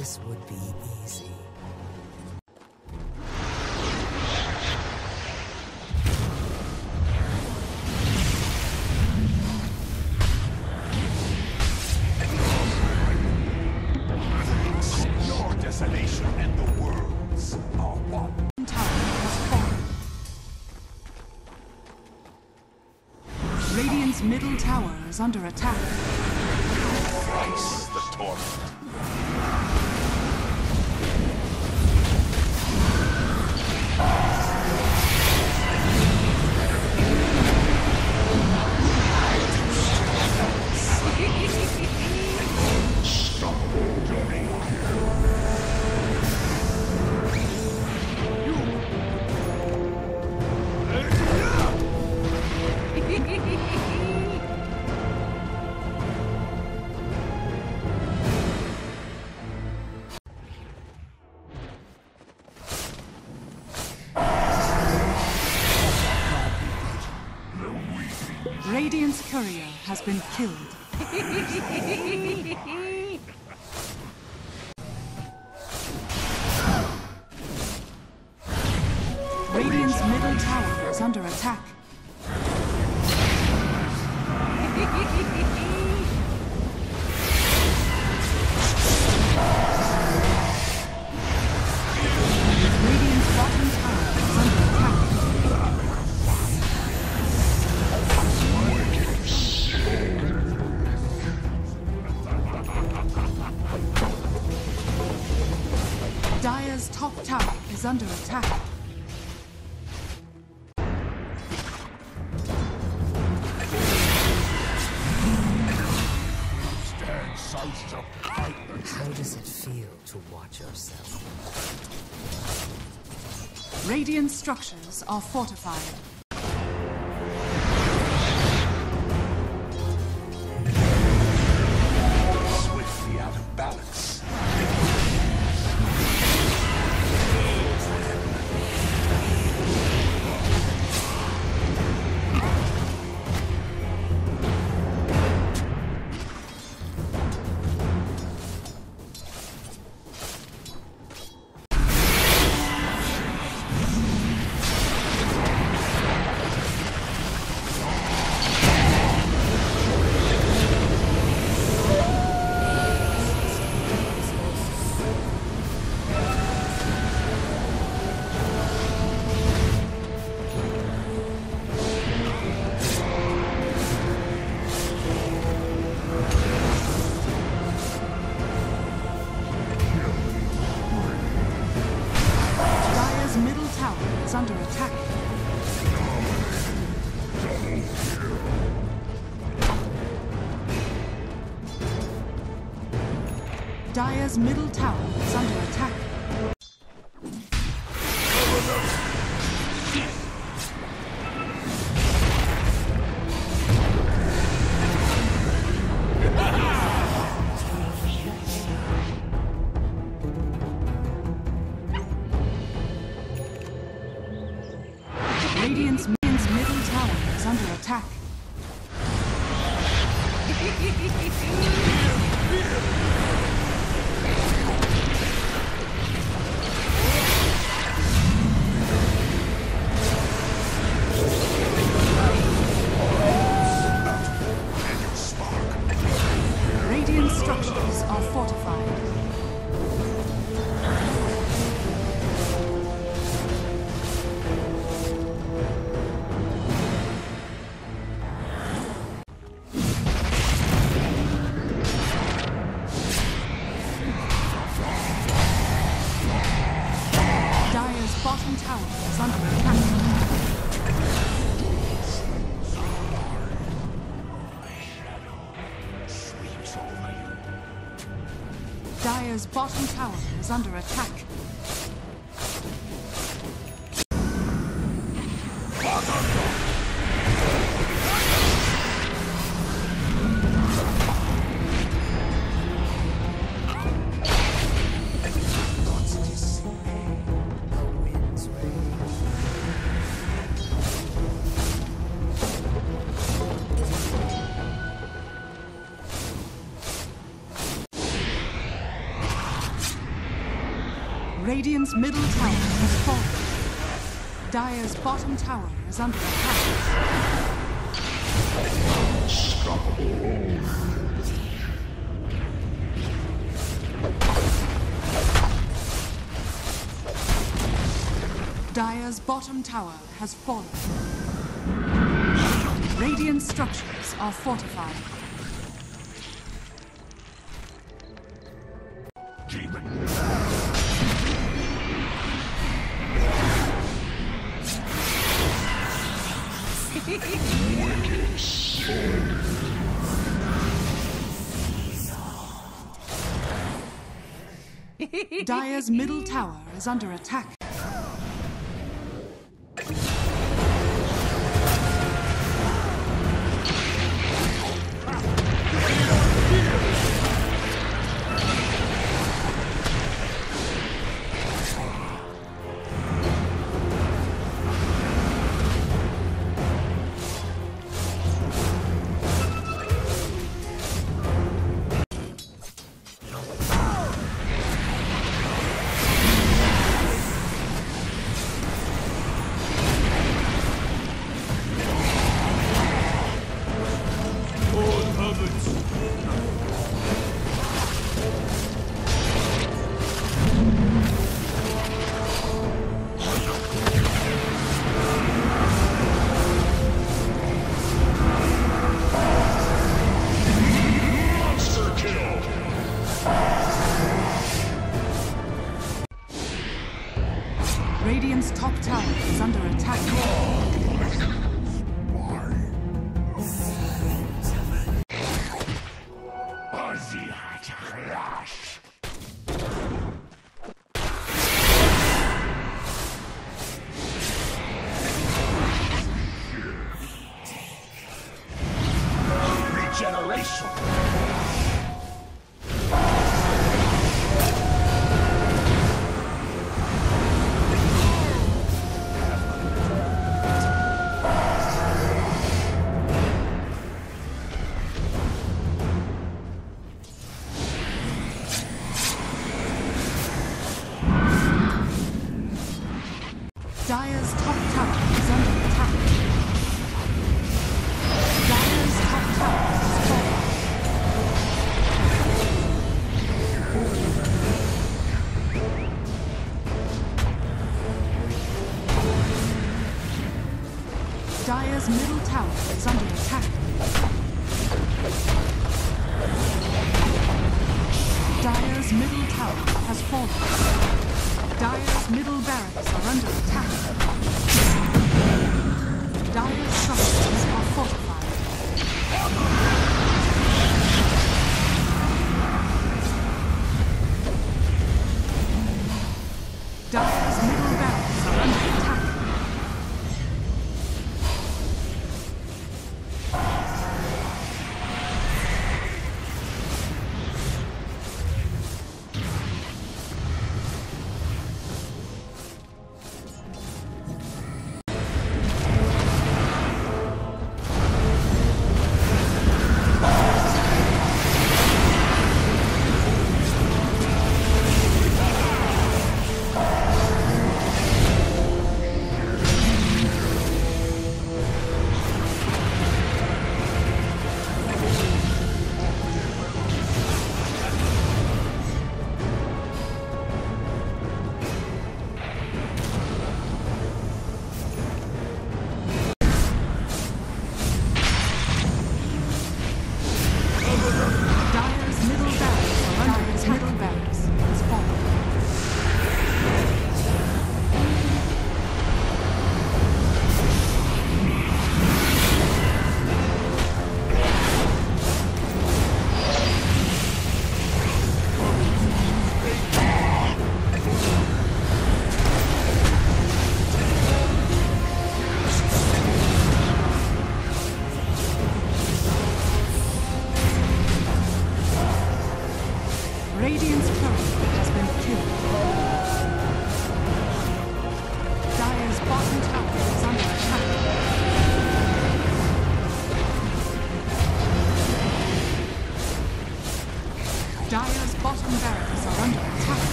this would be easy. Your desolation and the world's are one. Radiant's middle tower is under attack. Thrice the torment. Radiant's courier has been killed. Radiant's middle tower is under attack. Radiant's bottom tower is under attack. Dire's top tower is under attack. How does it feel to watch yourself? Radiant structures are fortified. Swiftly out of balance. Is under attack. Dire's middle tower is under attack. Radiant's middle tower is under attack. Radiant structures are fortified. Bottom tower is under attack. Dire's bottom tower is under attack. Radiant's middle tower has fallen. Dire's bottom tower is under attack. Dire's bottom tower has fallen. Radiant structures are fortified. Dire's middle tower is under attack. Radiant's top tower is under attack. Regeneration. Dire's top tower is under attack. Dire's top tower has fallen. Dire's middle tower is under attack. Dire's middle tower has fallen. Dire's middle barracks are under attack. Dire's structures are fortified. Dire's middle barracks are under attack.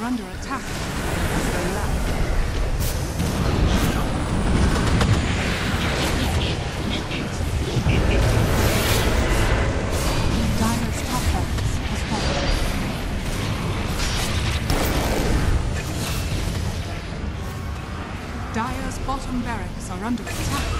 are under attack. The left. Dire's top barracks has fallen. Dire's bottom barracks are under attack.